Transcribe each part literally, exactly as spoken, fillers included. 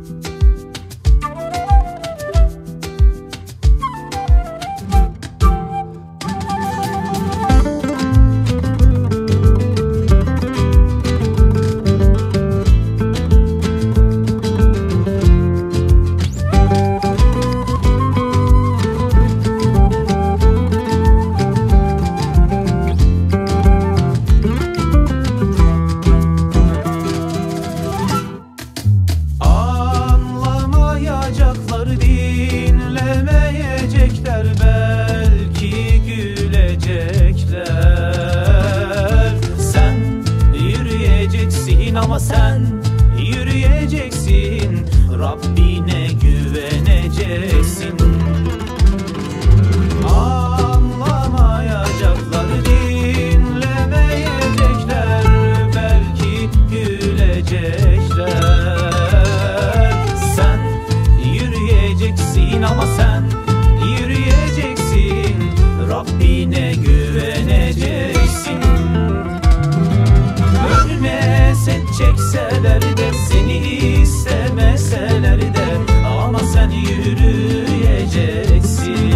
Dinlemeyecekler, belki gülecekler. Sen yürüyeceksin ama sen yürüyeceksin, Rabbine güveneceksin. Anlamayacaklar, dinlemeyecekler, belki gülecekler. Sen yürüyeceksin ama sen yürüyeceksin, Rabbine güveneceksin. Önüne set çekseler de, seni istemeseler de, ama sen yürüyeceksin.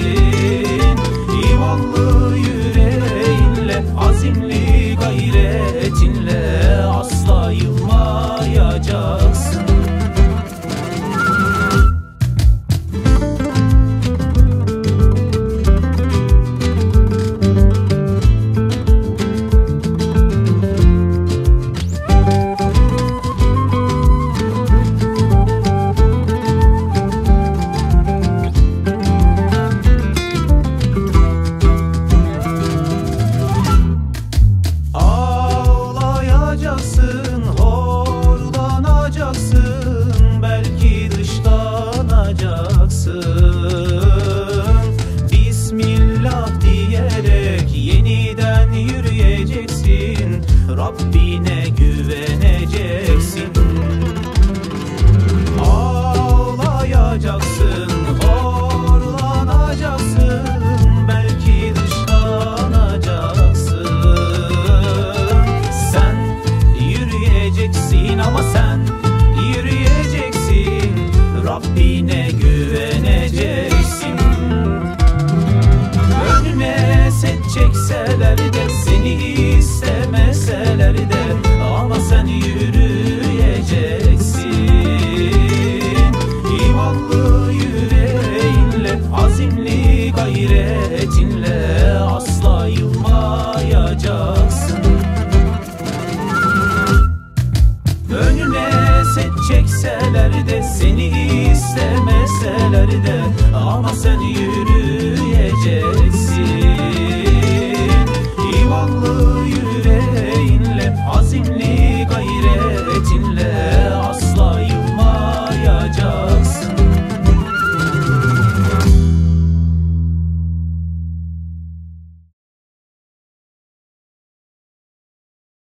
İmanlı yüreğinle, azimli gayretinle asla yılmayacaksın. Ağlayacaksın, horlanacaksın, belki dışlanacaksın. Bismillah diyerek yeniden yürüyeceksin, Rabbine güveneceksin. Ağlayacaksın, horlanacaksın, belki dışlanacaksın. Sen yürüyeceksin ama sen yürüyeceksin, Rabbine